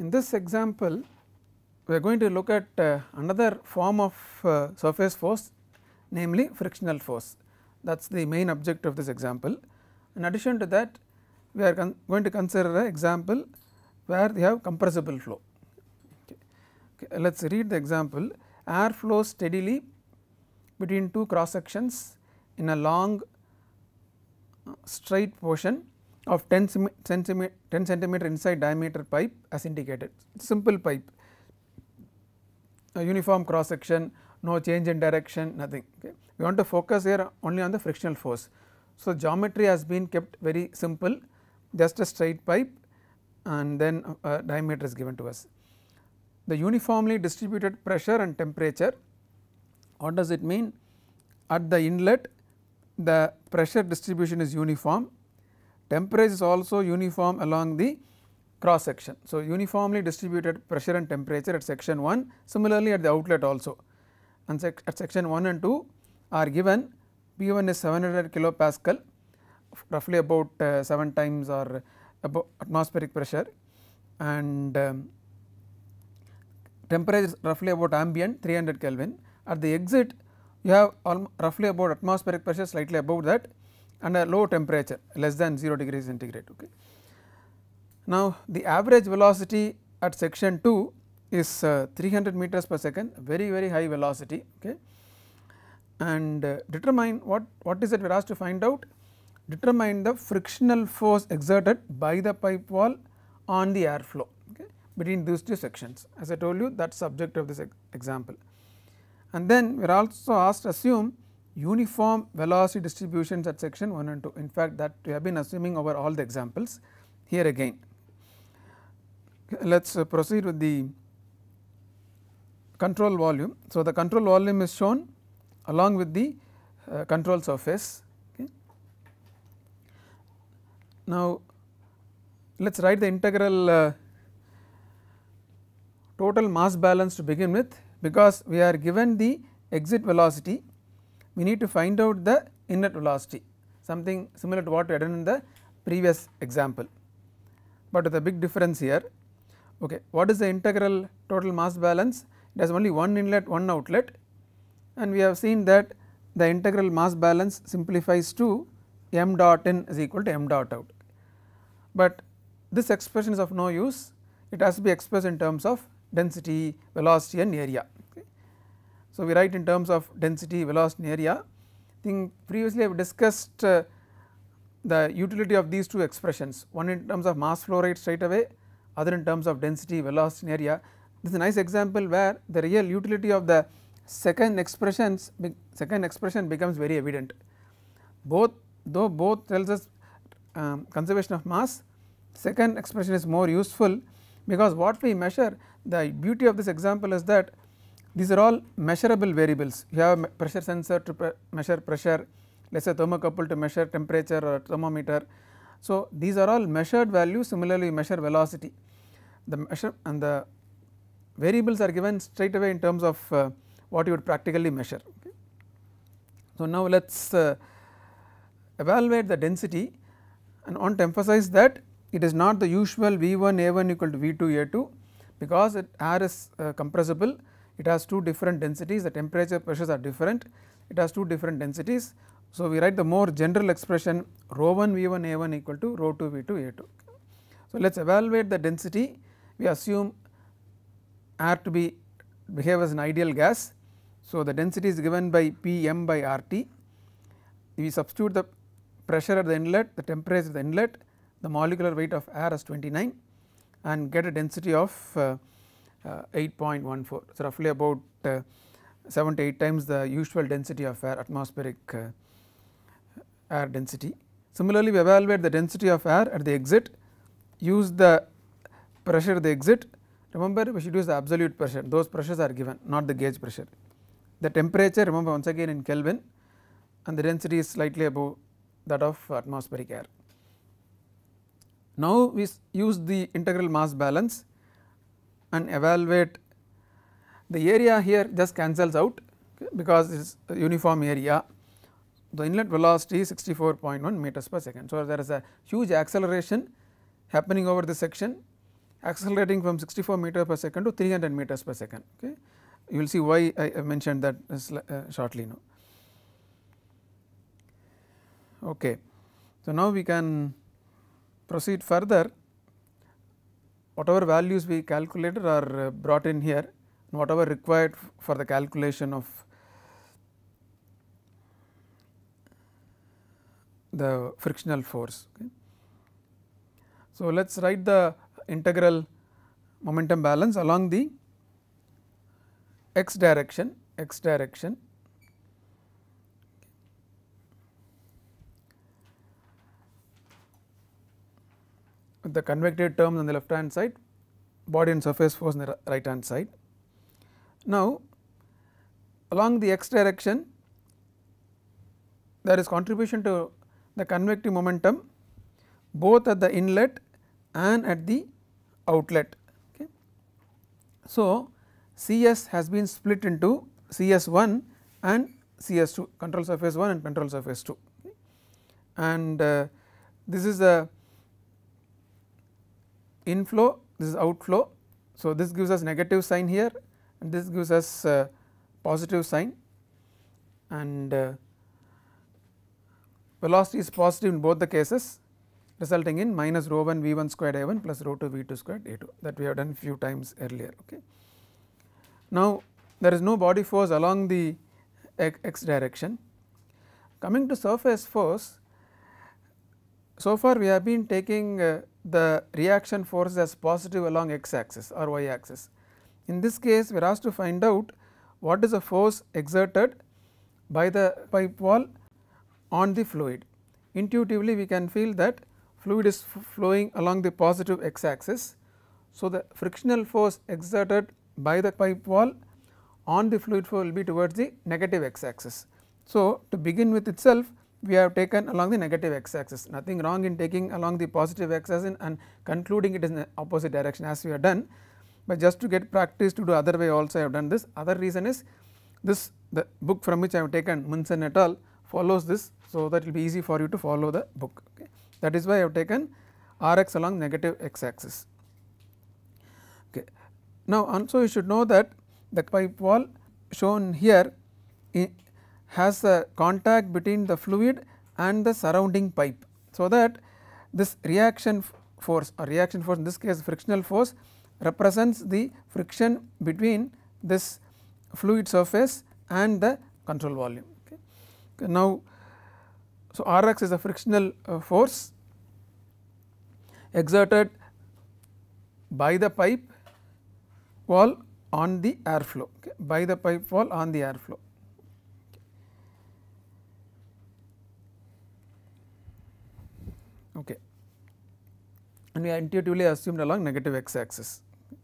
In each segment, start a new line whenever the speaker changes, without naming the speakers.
in this example we are going to look at another form of surface force, namely frictional force. That is the main object of this example. In addition to that, we are going to consider an example where we have compressible flow. Let us read the example. Air flows steadily between two cross sections in a long straight portion of 10 centimeter inside diameter pipe as indicated. Simple pipe, a uniform cross section, no change in direction, nothing. Okay. We want to focus here only on the frictional force. So, geometry has been kept very simple, just a straight pipe and then a diameter is given to us. The uniformly distributed pressure and temperature, what does it mean? At the inlet the pressure distribution is uniform, temperature is also uniform along the cross section. So, uniformly distributed pressure and temperature at section 1, similarly at the outlet also, and at section 1 and 2 are given. P1 is 700 kilopascal, roughly about 7 times or about atmospheric pressure, and temperature is roughly about ambient 300 Kelvin. At the exit you have roughly about atmospheric pressure slightly above that and a low temperature less than 0 degrees centigrade. Okay. Now, the average velocity at section 2 is 300 meters per second, very high velocity. Okay. And determine what is that we are asked to find out? Determine the frictional force exerted by the pipe wall on the airflow, okay, between these two sections. As I told you, that is subject of this example. And then we are also asked to assume uniform velocity distributions at section 1 and 2. In fact, that we have been assuming over all the examples. Here again, let us proceed with the control volume. So, the control volume is shown along with the control surface. Okay. Now, let us write the integral total mass balance to begin with, because we are given the exit velocity, we need to find out the inlet velocity, something similar to what we had done in the previous example, but with a big difference here. Okay. What is the integral total mass balance? It has only one inlet, one outlet, and we have seen that the integral mass balance simplifies to m dot in is equal to m dot out, but this expression is of no use. It has to be expressed in terms of density, velocity and area. Okay. So, we write in terms of density, velocity and area. I think previously I have discussed the utility of these two expressions, one in terms of mass flow rate straight away, other in terms of density, velocity and area. This is a nice example where the real utility of the second expression becomes very evident. Though both tells us conservation of mass, second expression is more useful, because what we measure, the beauty of this example is that these are all measurable variables. You have a pressure sensor to measure pressure, let us say thermocouple to measure temperature or thermometer. So, these are all measured values. Similarly, we measure velocity, the measure and the variables are given straight away in terms of what you would practically measure. Okay. So, now let us evaluate the density, and want to emphasize that it is not the usual V1 A1 equal to V2 A2, because air is compressible. It has two different densities, the temperature pressures are different, it has two different densities. So, we write the more general expression rho 1 V1 A1 equal to rho 2 V2 A2. So, let us evaluate the density. We assume air to behave as an ideal gas. So, the density is given by P m by RT. We substitute the pressure at the inlet, the temperature at the inlet, the molecular weight of air as 29 and get a density of 8.14. So, roughly about 7 to 8 times the usual density of air, atmospheric air density. Similarly, we evaluate the density of air at the exit, use the pressure at the exit. Remember, we should use the absolute pressure, those pressures are given, not the gauge pressure. The temperature, remember once again in Kelvin, and the density is slightly above that of atmospheric air. Now, we use the integral mass balance and evaluate the area. Here just cancels out, okay, because it is a uniform area. The inlet velocity is 64.1 meters per second. So, there is a huge acceleration happening over this section, accelerating from 64 meter per second to 300 meters per second. Okay. You will see why I mentioned that shortly now. Okay. So, now we can proceed further. Whatever values we calculated are brought in here, whatever required for the calculation of the frictional force. Okay. So, let us write the integral momentum balance along the x direction, with the convected terms on the left hand side, body and surface force on the right hand side. Now, along the x direction there is contribution to the convective momentum both at the inlet and at the outlet. Okay. So, CS has been split into CS1 and CS2, control surface 1 and control surface 2, okay. And this is the inflow, this is outflow. So, this gives us negative sign here and this gives us positive sign, and velocity is positive in both the cases, resulting in minus rho 1 v 1 squared a 1 plus rho 2 v 2 squared a 2, that we have done few times earlier. Okay. Now, there is no body force along the x direction. Coming to surface force, so far we have been taking the reaction force as positive along x axis or y axis. In this case, we are asked to find out what is the force exerted by the pipe wall on the fluid. Intuitively, we can feel that fluid is flowing along the positive x axis. So, the frictional force exerted by the pipe wall on the fluid flow will be towards the negative x axis. So, to begin with itself, we have taken along the negative x axis, nothing wrong in taking along the positive x axis and concluding it in the opposite direction as we have done, but just to get practice to do other way also I have done this. Other reason is this, the book from which I have taken, Munson et al. Follows this, so that it will be easy for you to follow the book. Okay. That is why I have taken Rx along negative x axis. Okay. Now, also you should know that the pipe wall shown here has a contact between the fluid and the surrounding pipe. So, that this reaction force or reaction force, in this case frictional force, represents the friction between this fluid surface and the control volume. Okay. Okay. Now, so Rx is a frictional force exerted by the pipe wall on the airflow, okay, by the pipe wall on the airflow. Okay. And we are intuitively assumed along negative x axis.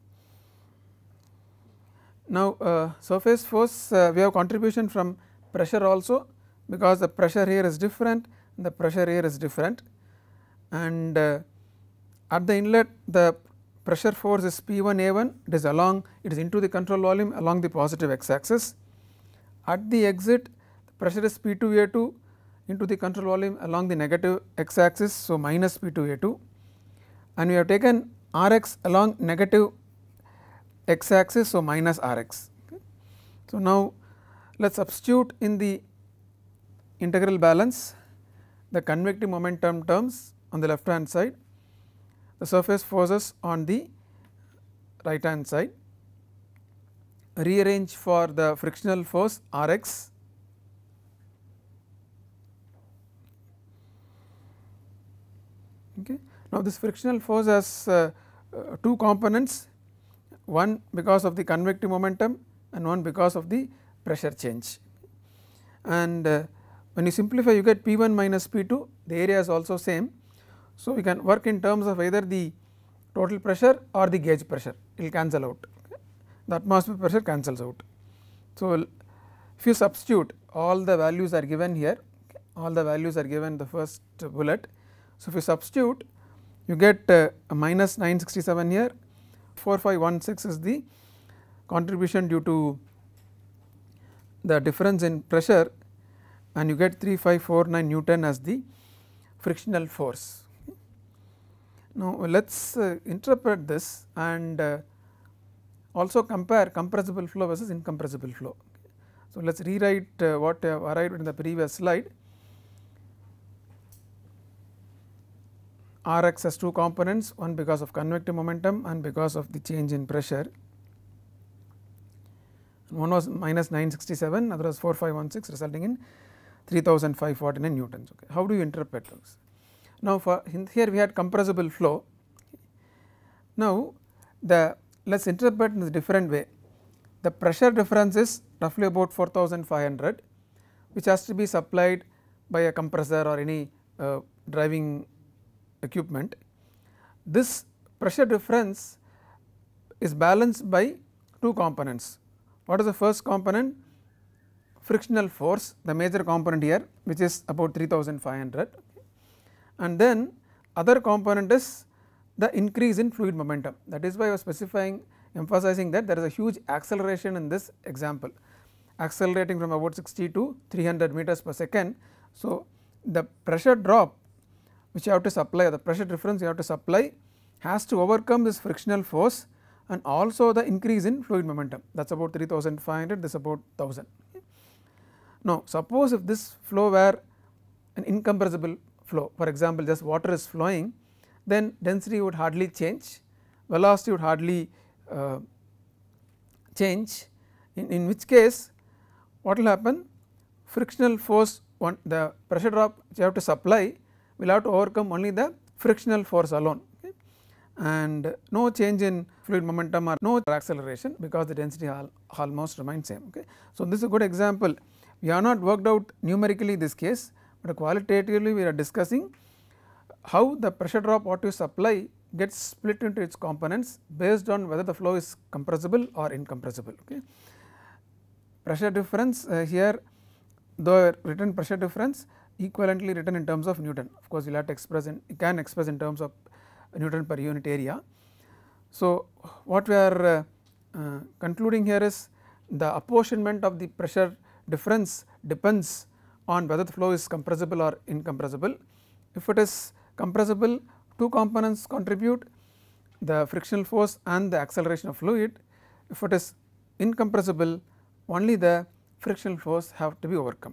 Now, surface force, we have contribution from pressure also, because the pressure here is different and the pressure here is different, and at the inlet the pressure force is P1A1, it is along, it is into the control volume along the positive x axis. At the exit the pressure is P2A2 into the control volume along the negative x axis, so minus P2A2, and we have taken Rx along negative x axis, so minus Rx. Okay. So, now let us substitute in the integral balance the convective momentum terms on the left hand side, the surface forces on the right hand side, rearrange for the frictional force Rx, okay. Now, this frictional force has two components, one because of the convective momentum and one because of the pressure change, and when you simplify you get P1 minus P2, the area is also same. So, we can work in terms of either the total pressure or the gauge pressure, it will cancel out, okay. The atmospheric pressure cancels out. So, if you substitute, all the values are given here, okay. All the values are given in the first bullet. So, if you substitute you get a minus 967 here, 4516 is the contribution due to the difference in pressure, and you get 3549 Newton as the frictional force. Now, let us interpret this and also compare compressible flow versus incompressible flow. So, let us rewrite what I have arrived in the previous slide. Rx has two components, one because of convective momentum and because of the change in pressure. One was minus 967, other was 4516, resulting in 3549 newtons. Okay. How do you interpret those? Now, for here we had compressible flow. Now, let us interpret in a different way. The pressure difference is roughly about 4500, which has to be supplied by a compressor or any driving equipment. This pressure difference is balanced by two components. What is the first component? Frictional force, the major component here, which is about 3500, and then other component is the increase in fluid momentum. That is why I was specifying, emphasizing that there is a huge acceleration in this example, accelerating from about 60 to 300 meters per second. So, the pressure drop which you have to supply, the pressure difference you have to supply, has to overcome this frictional force and also the increase in fluid momentum, that is about 3500, this is about 1000. Now, suppose if this flow were an incompressible flow, for example, just water is flowing, then density would hardly change, velocity would hardly change, in which case what will happen? Frictional force, the pressure drop which you have to supply will have to overcome only the frictional force alone, okay, and no change in fluid momentum or no acceleration, because the density almost remains same. Okay. So, this is a good example. We have not worked out numerically this case, but qualitatively we are discussing how the pressure drop what you supply gets split into its components based on whether the flow is compressible or incompressible. Okay. Pressure difference here, the written pressure difference equivalently written in terms of Newton. Of course, you will have to express in, you can express in terms of Newton per unit area. So, what we are concluding here is the apportionment of the pressure difference depends on whether the flow is compressible or incompressible. If it is compressible, two components contribute, the frictional force and the acceleration of fluid. If it is incompressible, only the frictional force have to be overcome.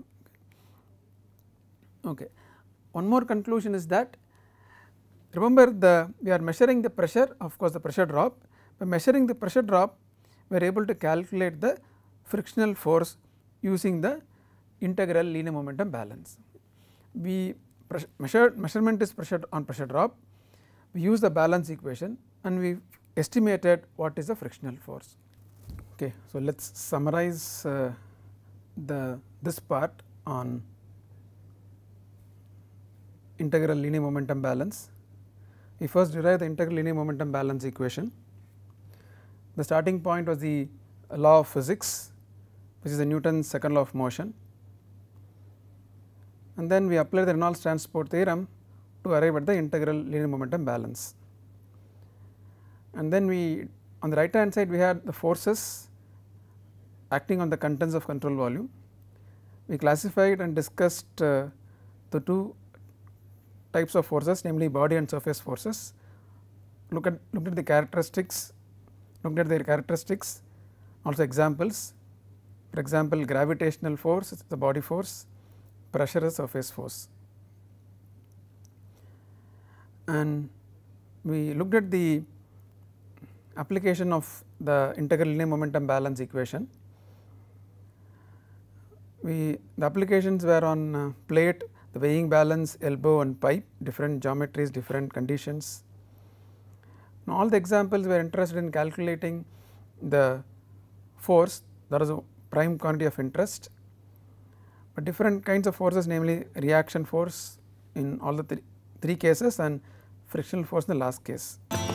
Okay. One more conclusion is that, remember, we are measuring the pressure, of course, the pressure drop. By measuring the pressure drop, we are able to calculate the frictional force using the integral linear momentum balance. We measurement is pressure on pressure drop, we use the balance equation and we estimated what is the frictional force. Okay. So, let us summarize this part on integral linear momentum balance. We first derive the integral linear momentum balance equation. The starting point was the law of physics, which is the Newton's second law of motion, and then we apply the Reynolds transport theorem to arrive at the integral linear momentum balance. And then we, on the right hand side, we had the forces acting on the contents of control volume. We classified and discussed the two types of forces, namely body and surface forces. Looked at the characteristics, looked at their characteristics, also examples. For example, gravitational force is the body force, pressure is surface force. And we looked at the application of the integral linear momentum balance equation. The applications were on plate, the weighing balance, elbow and pipe, different geometries, different conditions. Now, all the examples were interested in calculating the force, that is a prime quantity of interest, but different kinds of forces, namely reaction force in all the three cases and frictional force in the last case.